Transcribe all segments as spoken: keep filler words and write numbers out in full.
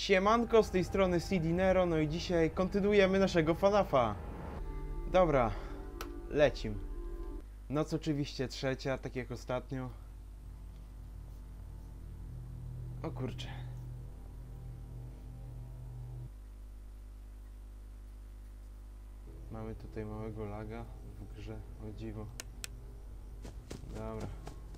Siemanko, z tej strony Sidinero, no i dzisiaj kontynuujemy naszego FNAFa. Dobra, lecim. Noc oczywiście trzecia, tak jak ostatnio. O kurczę. Mamy tutaj małego laga w grze, o dziwo. Dobra.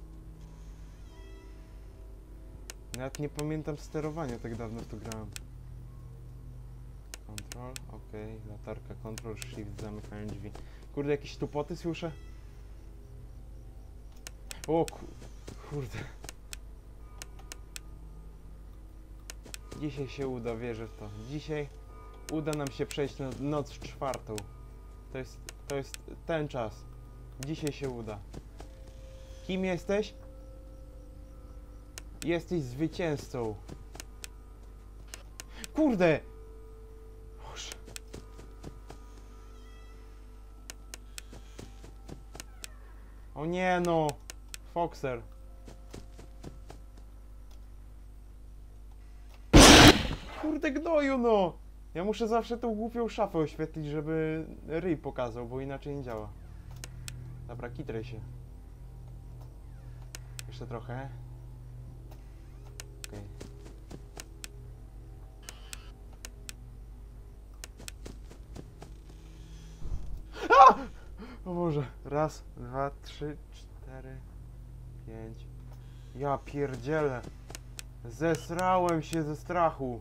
Nawet nie pamiętam sterowania, tak dawno w to grałem. Control, ok, latarka, control, shift, zamykają drzwi. Kurde, jakieś tupoty słyszę? O ku... kurde. Dzisiaj się uda, wierzę w to. Dzisiaj uda nam się przejść na noc czwartą. To jest, to jest ten czas. Dzisiaj się uda. Kim jesteś? Jesteś zwycięzcą. Kurde! Boże. O nie no! Foxer. Kurde gnoju no! Ja muszę zawsze tą głupią szafę oświetlić, żeby ryj pokazał, bo inaczej nie działa. Dobra, kitraj się. Jeszcze trochę. Okay. A! O Boże. Raz, dwa, trzy, cztery, pięć. Ja pierdzielę. Zesrałem się ze strachu.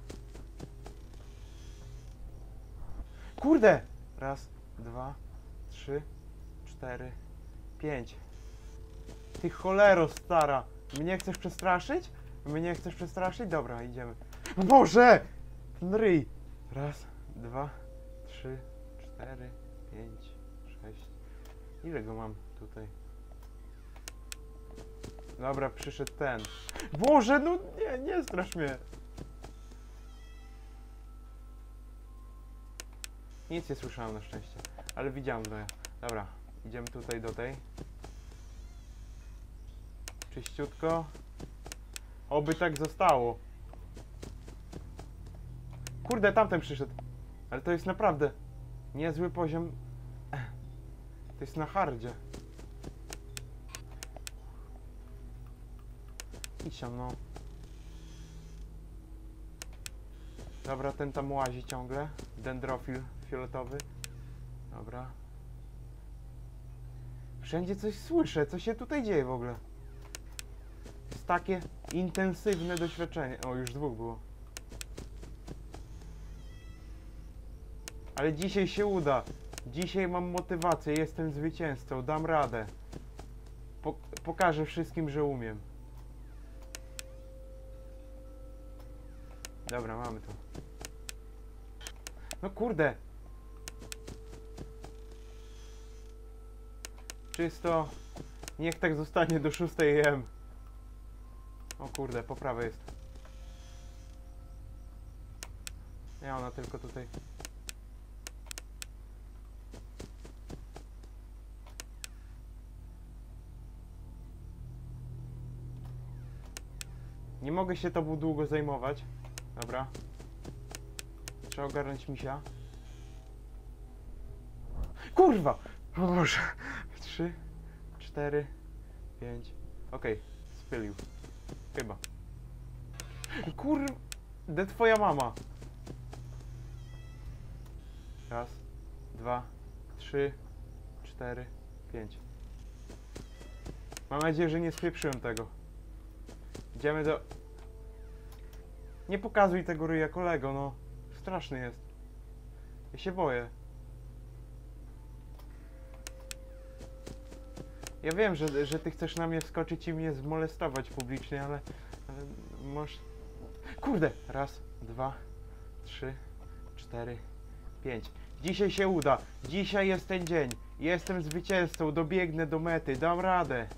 Kurde! Raz, dwa, trzy, cztery, pięć. Ty cholero stara. Mnie chcesz przestraszyć? Mnie chcesz przestraszyć? Dobra, idziemy. Boże! Ten ryj! Raz, dwa, trzy, cztery, pięć, sześć. Ile go mam tutaj? Dobra, przyszedł ten. Boże, no nie, nie strasz mnie. Nic nie słyszałem na szczęście, ale widziałem gnoja. Dobra, idziemy tutaj do tej. Czyściutko. Oby tak zostało. Kurde, tamten przyszedł. Ale to jest naprawdę niezły poziom. To jest na hardzie. Idź tam, no. Dobra, ten tam łazi ciągle. Dendrofil fioletowy. Dobra. Wszędzie coś słyszę. Co się tutaj dzieje w ogóle? Jest takie intensywne doświadczenie. O, już dwóch było. Ale dzisiaj się uda. Dzisiaj mam motywację. Jestem zwycięzcą. Dam radę. Po pokażę wszystkim, że umiem. Dobra, mamy to. No kurde. Czysto. Niech tak zostanie do szóstej A M. O kurde, po prawej jest. Nie, ona tylko tutaj. Nie mogę się tobą długo zajmować. Dobra. Trzeba ogarnąć misia. Kurwa! O Boże. Trzy, cztery, pięć. Okej, okay. Spylił. Chyba. Kur... De twoja mama. Raz, dwa, trzy, cztery, pięć. Mam nadzieję, że nie spieprzyłem tego. Idziemy do... Nie pokazuj tego ryja, kolego, no. Straszny jest. Ja się boję. Ja wiem, że, że ty chcesz na mnie wskoczyć i mnie zmolestować publicznie, ale... ale możesz... Kurde! Raz, dwa, trzy, cztery, pięć. Dzisiaj się uda. Dzisiaj jest ten dzień. Jestem zwycięzcą. Dobiegnę do mety. Dam radę.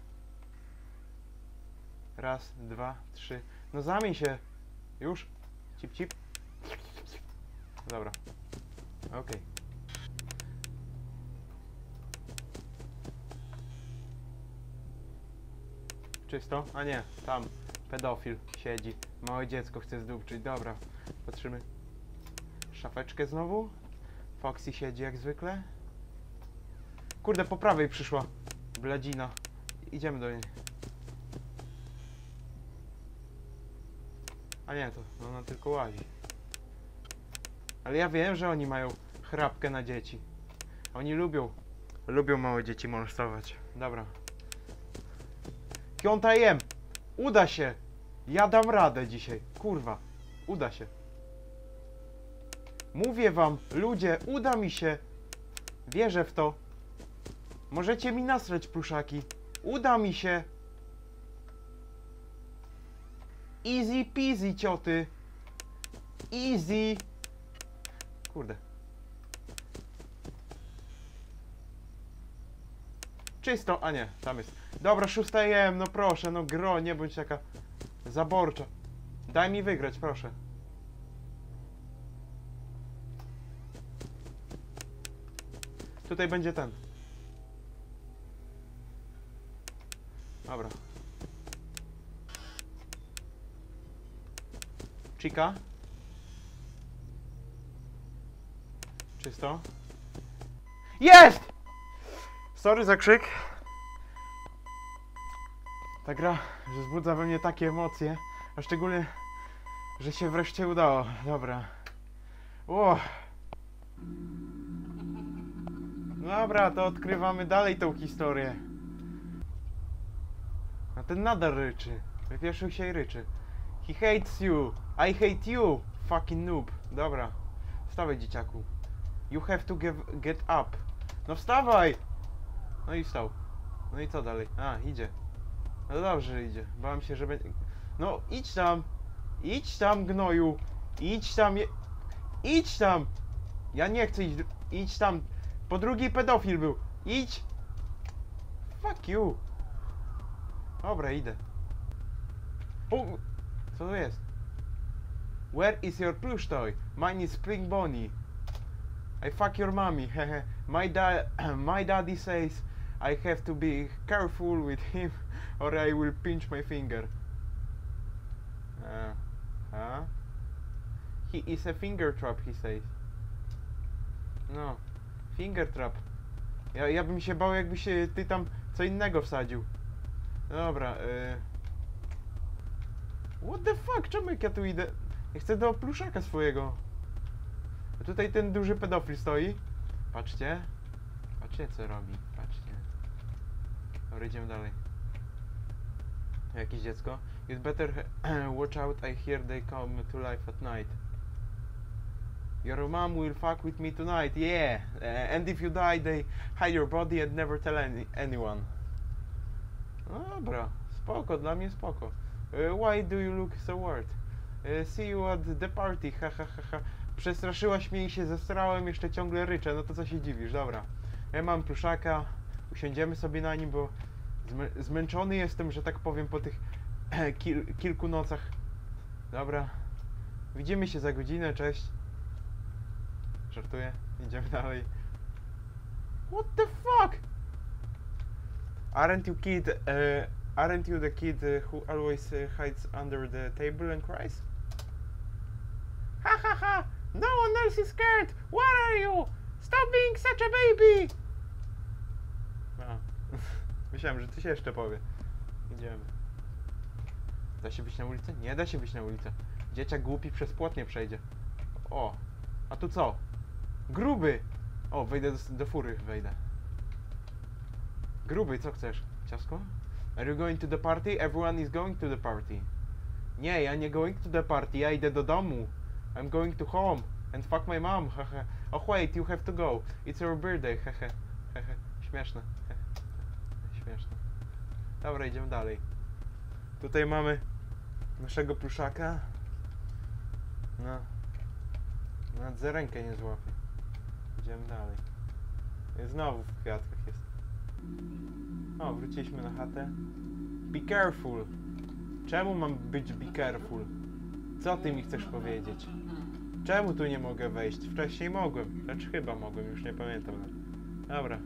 Raz, dwa, trzy. No zamień się. Już? Cip, cip. Dobra. Okej. Okay. Czysto? A nie, tam. Pedofil siedzi. Małe dziecko chce zdupczyć. Dobra. Patrzymy. Szafeczkę znowu. Foxy siedzi jak zwykle. Kurde, po prawej przyszła bladzina. Idziemy do niej. A nie, to ona tylko łazi. Ale ja wiem, że oni mają chrapkę na dzieci. Oni lubią, lubią małe dzieci molestować. Dobra. Piąta jem. Uda się. Ja dam radę dzisiaj. Kurwa. Uda się. Mówię wam, ludzie, uda mi się. Wierzę w to. Możecie mi nasrać, pluszaki. Uda mi się. Easy peasy, cioty. Easy. Kurde. Czysto, a nie, tam jest. Dobra, szósta jem, no proszę, no gro, nie bądź taka zaborcza. Daj mi wygrać, proszę. Tutaj będzie ten. Dobra. Chica. Czysto. Jest! Sorry za krzyk. Ta gra, że wzbudza we mnie takie emocje, a szczególnie, że się wreszcie udało. Dobra. O. Dobra, to odkrywamy dalej tą historię. A ten nadal ryczy. Wypieszył się i ryczy. He hates you. I hate you. Fucking noob. Dobra. Wstawaj, dzieciaku. You have to get, get up. No wstawaj! No i wstał. No i co dalej? A, idzie. No dobrze, że idzie. Bałem się, że będzie... No, idź tam! Idź tam, gnoju! Idź tam! Je... Idź tam! Ja nie chcę iść... Idź tam! Po drugi pedofil był! Idź! Fuck you! Dobra, idę. O! Co to jest? Where is your plush toy? Mine is Spring Bonnie. I fuck your mommy. Hehe. my, da my daddy says I have to be careful with him or I will pinch my finger. Uh, huh? He is a finger trap, he says. No. Finger trap. Ja, ja bym się bał, jakby się ty tam co innego wsadził. Dobra, y... What the fuck? Czemu jak ja tu idę? Ja chcę do pluszaka swojego. A tutaj ten duży pedofil stoi. Patrzcie. Patrzcie, co robi. Patrzcie. Dobra, idziemy dalej. Jakieś dziecko. You'd better watch out, I hear they come to life at night. Your mom will fuck with me tonight, yeah! Uh, and if you die, they hide your body and never tell any anyone. No dobra, spoko, dla mnie spoko. Uh, why do you look so worried? Uh, see you at the party, ha ha ha ha. Przestraszyłaś mnie i się zestrałem, jeszcze ciągle ryczę, no to co się dziwisz, dobra. Ja mam pluszaka, usiądziemy sobie na nim, bo zmę zmęczony jestem, że tak powiem, po tych kil kilku nocach. Dobra, widzimy się za godzinę, cześć. Żartuję, idziemy dalej. What the fuck? Aren't you kid, uh, aren't you the kid uh, who always uh, hides under the table and cries? Ha ha ha! No one else is scared! What are you? Stop being such a baby! A. Myślałem, że coś jeszcze powie. Idziemy. Da się wyjść na ulicę? Nie da się wyjść na ulicę. Dzieciak głupi przez płot nie przejdzie. O! A tu co? Gruby! O, wejdę do, do fury, wejdę. Gruby, co chcesz? Ciasko? Are you going to the party? Everyone is going to the party. Nie, ja nie going to the party, ja idę do domu. I'm going to home and fuck my mom, hehe. Oh wait, you have to go. It's your birthday, hehe. Hehe. Śmieszne. Hehe. Śmieszne. Dobra, idziemy dalej. Tutaj mamy naszego pluszaka. No. Nawet za rękę nie złapie. Idziemy dalej. Znowu w kwiatkach jest. O, wróciliśmy na chatę. Be careful. Czemu mam być be careful? Co ty mi chcesz powiedzieć? Czemu tu nie mogę wejść? Wcześniej mogłem. Lecz chyba mogłem, już nie pamiętam. Dobra.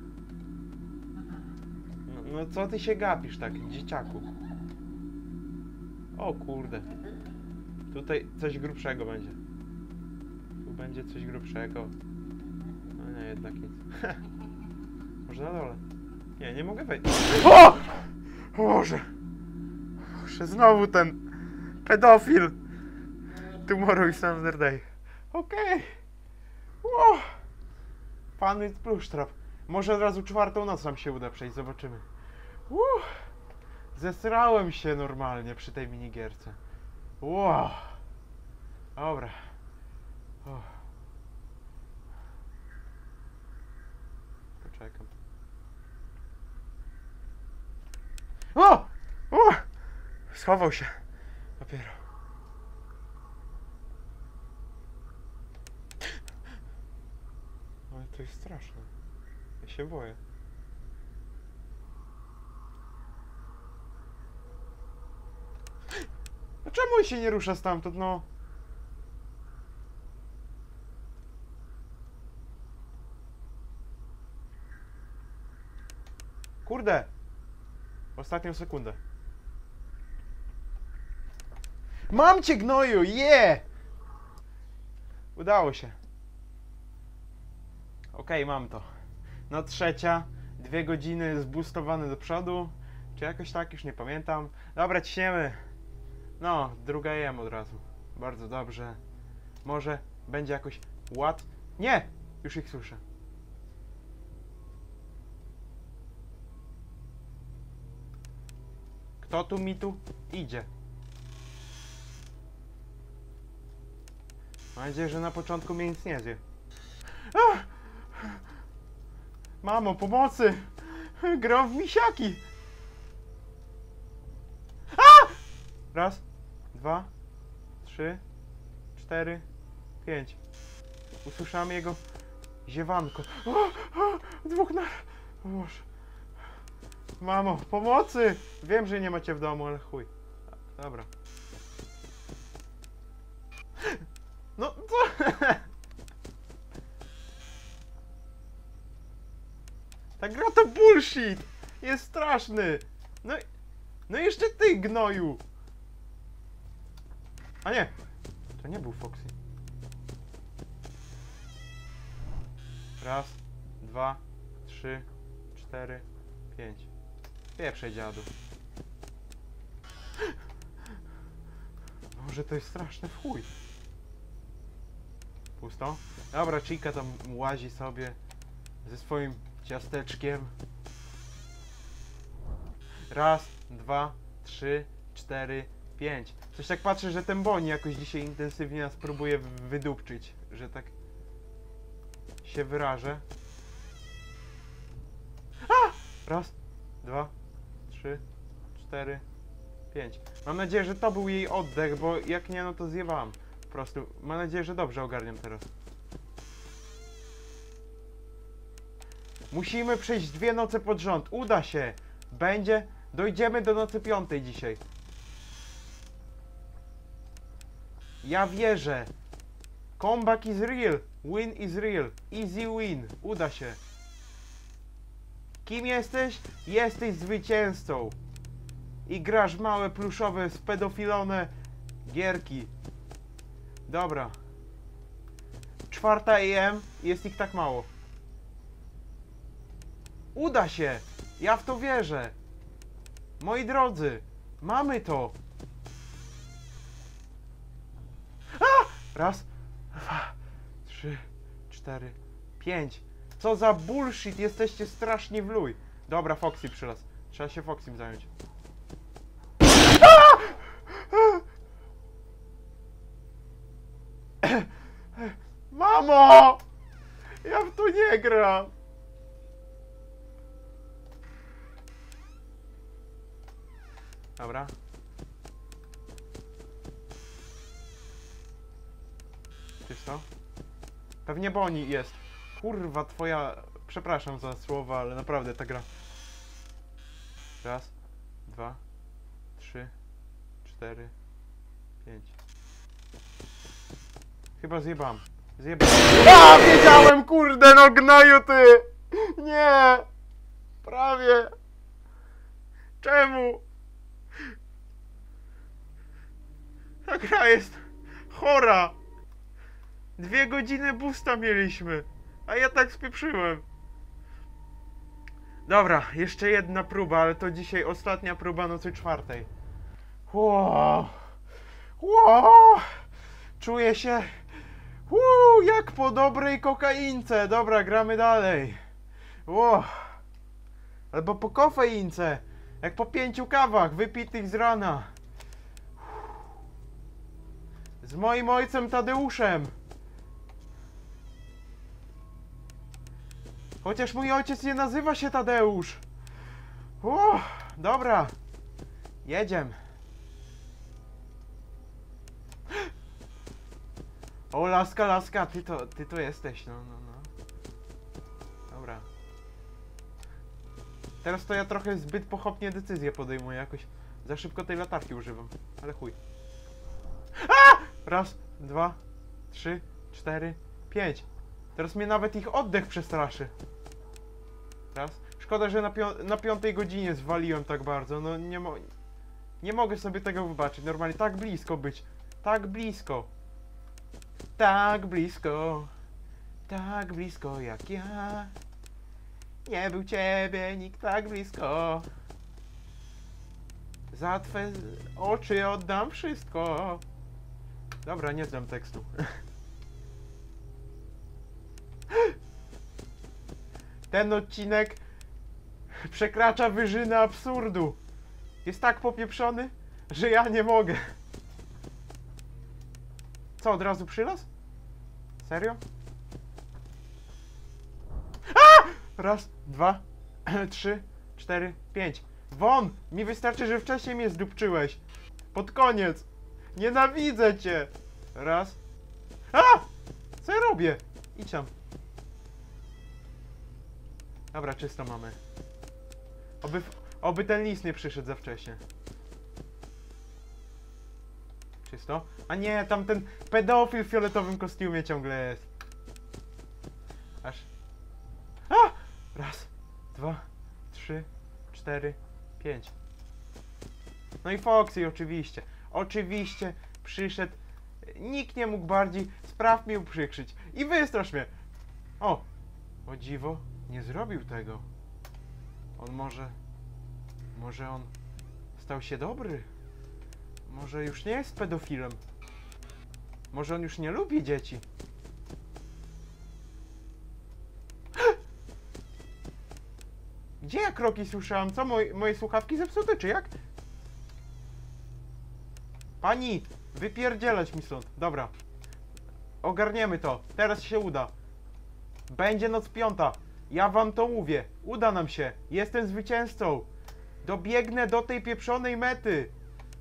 No, no co ty się gapisz tak, dzieciaku? O kurde. Tutaj coś grubszego będzie. Tu będzie coś grubszego. No nie, jednak nic. Może na dole. Nie, nie mogę wejść. O! Boże! Boże, znowu ten pedofil. Tomorrow is another day. Okej. Okay. Pan jest plusztrap. Może od razu czwartą noc nam się uda przejść, zobaczymy. Uff. Zesrałem się normalnie przy tej minigierce. Wow. Dobra. O. Poczekam. O! O! Schował się. Dopiero. Ale to jest straszne. Ja się boję. No czemu on się nie rusza stamtąd, no? Kurde! Ostatnią sekundę. Mam cię, gnoju! Je! Yeah! Udało się. Okej, okay, mam to. No trzecia. Dwie godziny zboostowane do przodu. Czy jakoś tak? Już nie pamiętam. Dobra, ciśniemy. No, druga jem od razu. Bardzo dobrze. Może będzie jakoś ład... Nie! Już ich słyszę. Kto tu mi tu idzie? Mam nadzieję, że na początku mnie nic nie zje. Ah! Mamo, pomocy! Gram w misiaki! A! Raz, dwa, trzy, cztery, pięć. Usłyszałem jego ziewanko. O, o, dwóch na... O Boże. Mamo, pomocy! Wiem, że nie macie w domu, ale chuj. Dobra. No co? Ta gra to bullshit! Jest straszny! No i... No i jeszcze ty, gnoju! A nie! To nie był Foxy. Raz, dwa, trzy, cztery, pięć. Pierwsze, dziadu. Może to jest straszne w chuj. Pusto? Dobra, Chica tam łazi sobie ze swoim ciasteczkiem. Raz, dwa, trzy, cztery, pięć. Coś tak patrzę, że ten Bonnie jakoś dzisiaj intensywnie nas próbuje wydupczyć, że tak się wyrażę. A! Raz, dwa, trzy, cztery, pięć. Mam nadzieję, że to był jej oddech, bo jak nie, no to zjewałam. Po prostu mam nadzieję, że dobrze ogarniam teraz. Musimy przejść dwie noce pod rząd. Uda się. Będzie. Dojdziemy do nocy piątej dzisiaj. Ja wierzę. Comeback is real. Win is real. Easy win. Uda się. Kim jesteś? Jesteś zwycięzcą. I grasz małe, pluszowe, spedofilone gierki. Dobra. Czwarta A M. Jest ich tak mało. Uda się! Ja w to wierzę! Moi drodzy, mamy to! A! Raz, dwa, trzy, cztery, pięć. Co za bullshit! Jesteście strasznie w luj. Dobra, Foxy przylazł. Trzeba się Foxym zająć. A! Mamo! Ja w to nie gram! Dobra. Czysto? Pewnie Bonnie jest. Kurwa, twoja... Przepraszam za słowa, ale naprawdę ta gra... Raz, dwa, trzy, cztery, pięć. Chyba zjebam. Zjebam. A, wiedziałem, kurde, no gnoju ty! Nie! Prawie! Czemu? Ta gra jest chora. Dwie godziny boosta mieliśmy, a ja tak spieprzyłem. Dobra, jeszcze jedna próba, ale to dzisiaj ostatnia próba nocy czwartej. Ło, ło, czuję się uu, jak po dobrej kokaince. Dobra, gramy dalej. Ło, albo po kofeince, jak po pięciu kawach wypitych z rana. Z moim ojcem Tadeuszem. Chociaż mój ojciec nie nazywa się Tadeusz. Uff, dobra. Jedziemy. O, laska, laska, ty to, ty to jesteś, no, no, no. Dobra. Teraz to ja trochę zbyt pochopnie decyzję podejmuję, jakoś za szybko tej latarki używam, ale chuj. A! Raz, dwa, trzy, cztery, pięć. Teraz mnie nawet ich oddech przestraszy. Raz. Szkoda, że na, pią na piątej godzinie zwaliłem tak bardzo. No nie mo nie mogę sobie tego wybaczyć. Normalnie tak blisko być. Tak blisko. Tak blisko. Tak blisko jak ja. Nie był ciebie nikt tak blisko. Za twe oczy oddam wszystko. Dobra, nie znam tekstu. Ten odcinek przekracza wyżyny absurdu. Jest tak popieprzony, że ja nie mogę. Co, od razu przylas? Serio? A! Raz, dwa, trzy, cztery, pięć. Won! Mi wystarczy, że wcześniej mnie zdupczyłeś. Pod koniec. Nienawidzę cię. Raz. A! Co ja robię? Idź tam. Dobra, czysto mamy. Oby, oby ten lis nie przyszedł za wcześnie. Czysto? A nie, tam ten pedofil w fioletowym kostiumie ciągle jest. Aż. A! Raz, dwa, trzy, cztery, pięć. No i Foxy oczywiście. Oczywiście przyszedł. Nikt nie mógł bardziej spraw mi uprzykrzyć. I wystrasz mnie. O! O dziwo. Nie zrobił tego. On może... Może on stał się dobry? Może już nie jest pedofilem? Może on już nie lubi dzieci? Gdzie ja kroki słyszałam? Co? Moje, moje słuchawki zepsute, czy jak? Pani! Wypierdzielać mi stąd. Dobra. Ogarniemy to. Teraz się uda. Będzie noc piąta. Ja wam to mówię. Uda nam się. Jestem zwycięzcą. Dobiegnę do tej pieprzonej mety.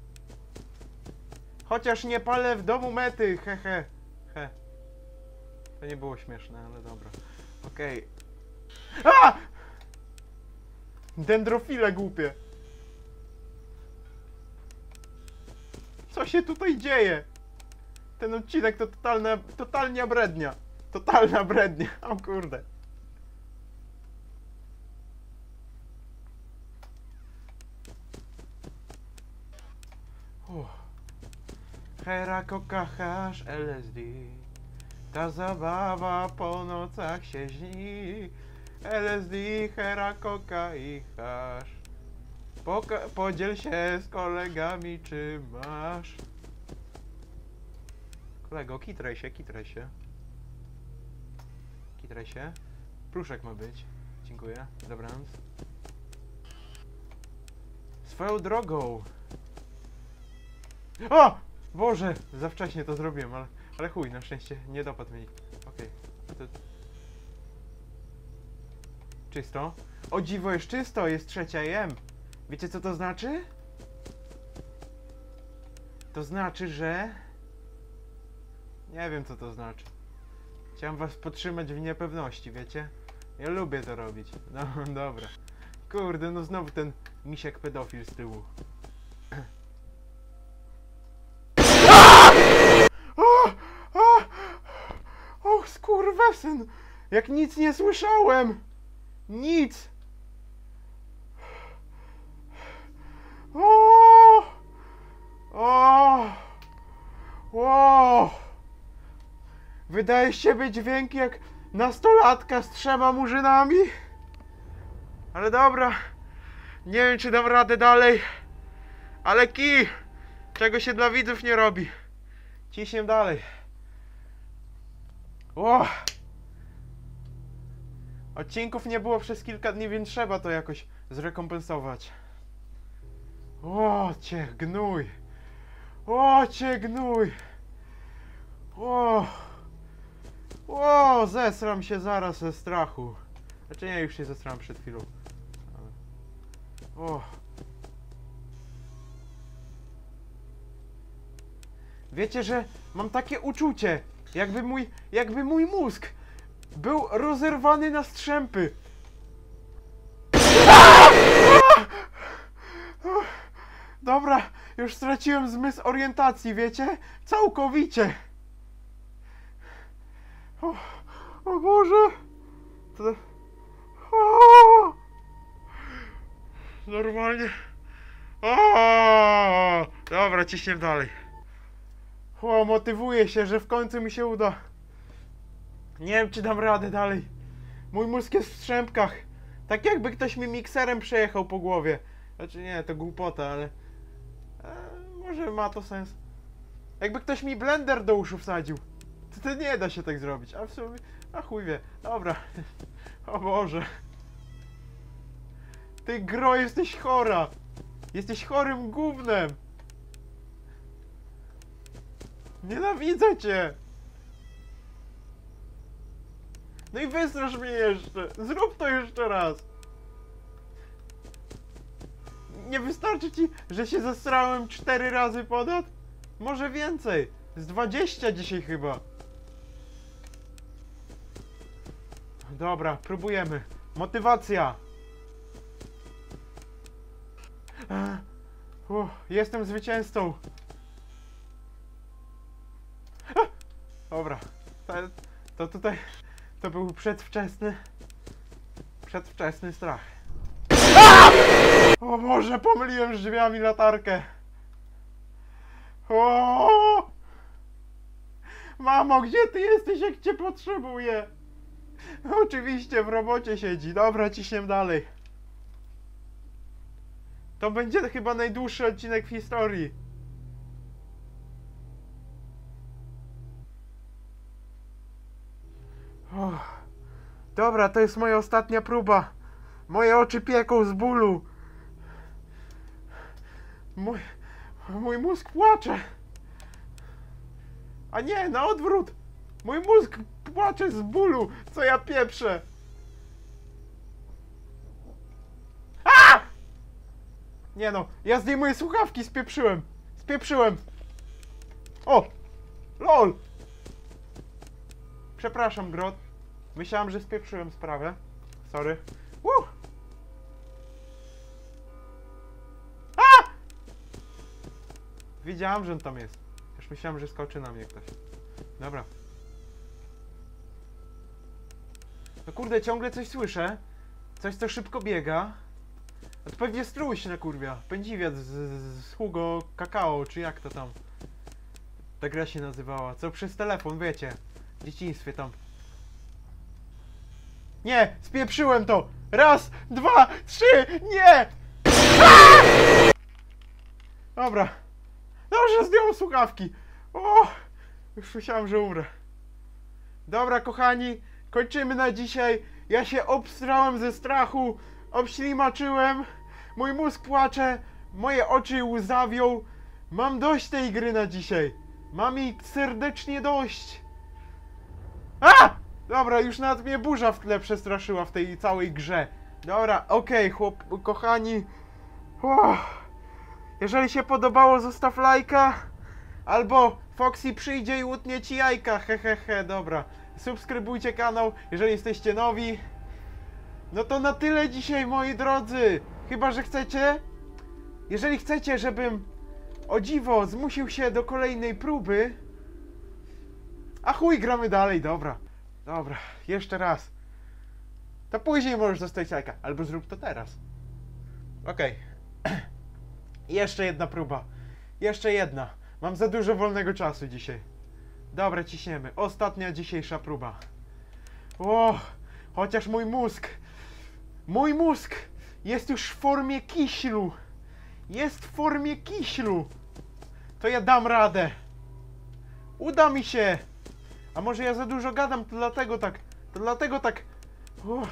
Chociaż nie palę w domu mety. He, he. He. To nie było śmieszne, ale dobra. Okej. Okay. A! Dendrofile głupie. Co się tutaj dzieje? Ten odcinek to totalna, totalnia brednia. Totalna brednia. O kurde. Uff. Hera kochasz L S D. Ta zabawa po nocach się śni. L S D, hera koka i hasz. Poka podziel się z kolegami, czy masz. Kolego, kitraj się, kitraj się. Kitraj się. Pluszek ma być. Dziękuję. Dobranoc. Swoją drogą. O! Boże! Za wcześnie to zrobiłem, ale, ale chuj, na szczęście nie dopadł mi. Okej. Okay. To... Czysto? O dziwo, jest czysto! Jest trzecia jem. Wiecie co to znaczy? To znaczy, że... Nie wiem co to znaczy. Chciałem was podtrzymać w niepewności, wiecie? Ja lubię to robić. No dobra. Kurde, no znowu ten misiek pedofil z tyłu. Och, skurwesyn! Jak nic nie słyszałem! Nic! O! O! Wow! Wydaje się być dźwięk jak nastolatka z trzema murzynami. Ale dobra. Nie wiem, czy dam radę dalej. Ale kij! Czego się dla widzów nie robi. Ciśniem dalej. O! Odcinków nie było przez kilka dni, więc trzeba to jakoś zrekompensować. O, cię gnój! O, cię gnój! O! O, zesram się zaraz ze strachu. Znaczy nie, już się zesrałem przed chwilą. O! Wiecie, że mam takie uczucie, jakby mój, jakby mój mózg był rozerwany na strzępy. Dobra, już straciłem zmysł orientacji, wiecie? Całkowicie. O, o Boże. To... O! Normalnie. O! Dobra, ciśniem dalej. O, motywuję się, że w końcu mi się uda. Nie wiem, czy dam radę dalej. Mój mózg jest w strzępkach. Tak jakby ktoś mi mikserem przejechał po głowie. Znaczy nie, to głupota, ale... E, może ma to sens. Jakby ktoś mi blender do uszu wsadził. To, to nie da się tak zrobić. A w sumie... A chuj wie. Dobra. O Boże. Ty gro, jesteś chora. Jesteś chorym gównem. Nienawidzę cię. No i wystrasz mnie jeszcze. Zrób to jeszcze raz. Nie wystarczy ci, że się zestrałem cztery razy ponad? Może więcej. Z dwadzieścia dzisiaj chyba. Dobra, próbujemy. Motywacja. Uff, jestem zwycięzcą. Dobra. To, to tutaj... To był przedwczesny... Przedwczesny strach. O Boże, pomyliłem z drzwiami latarkę. O! Mamo, gdzie ty jesteś, jak cię potrzebuję? Oczywiście w robocie siedzi. Dobra, ciśniem dalej. To będzie chyba najdłuższy odcinek w historii. Oh. Dobra, to jest moja ostatnia próba. Moje oczy pieką z bólu. Mój, mój mózg płacze. A nie, na odwrót. Mój mózg płacze z bólu, co ja pieprzę. A! Nie no, ja zdejmuję słuchawki, spieprzyłem. Spieprzyłem. O! LOL! Przepraszam, Grot. Myślałem, że spieprzyłem sprawę. Sorry. Uh! A! Wiedziałem, że on tam jest. Już myślałem, że skoczy na mnie ktoś. Dobra. No kurde, ciągle coś słyszę. Coś, co szybko biega. A to pewnie strój się nakurwia. Pędziwiec z, z, z Hugo Kakao, czy jak to tam. Ta gra się nazywała. Co przez telefon, wiecie. W dzieciństwie tam. Nie! Spieprzyłem to! Raz, dwa, trzy! Nie! Aaaa! Dobra. Dobrze, zdjąłem słuchawki. O! Już myślałem, że umrę. Dobra, kochani. Kończymy na dzisiaj. Ja się obstrałem ze strachu. Obślimaczyłem. Mój mózg płacze. Moje oczy łzawią. Mam dość tej gry na dzisiaj. Mam jej serdecznie dość. A! Dobra, już nawet mnie burza w tle przestraszyła w tej całej grze. Dobra, okej, okay, chłop, kochani. Oh. Jeżeli się podobało, zostaw lajka. Albo Foxy przyjdzie i łutnie ci jajka. Hehehe, he, he. Dobra. Subskrybujcie kanał, jeżeli jesteście nowi. No to na tyle dzisiaj, moi drodzy. Chyba że chcecie. Jeżeli chcecie, żebym o dziwo zmusił się do kolejnej próby. A chuj, gramy dalej, dobra. Dobra, jeszcze raz. To później możesz zostawić lajka. Albo zrób to teraz. Okej. Okay. Jeszcze jedna próba. Jeszcze jedna. Mam za dużo wolnego czasu dzisiaj. Dobra, ciśniemy. Ostatnia dzisiejsza próba. O, chociaż mój mózg, mój mózg jest już w formie kiślu. Jest w formie kiślu. To ja dam radę. Uda mi się. A może ja za dużo gadam, to dlatego tak, to dlatego tak... Uff.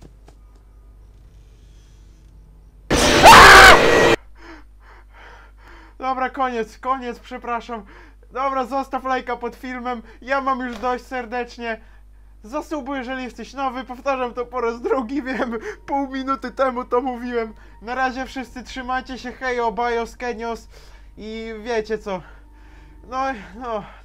Dobra, koniec, koniec, przepraszam. Dobra, zostaw lajka pod filmem. Ja mam już dość serdecznie. Zasubuj, jeżeli jesteś nowy. Powtarzam to po raz drugi, wiem. Pół minuty temu to mówiłem. Na razie wszyscy trzymajcie się. Hejo, bajos, kenios. I wiecie co. No, no.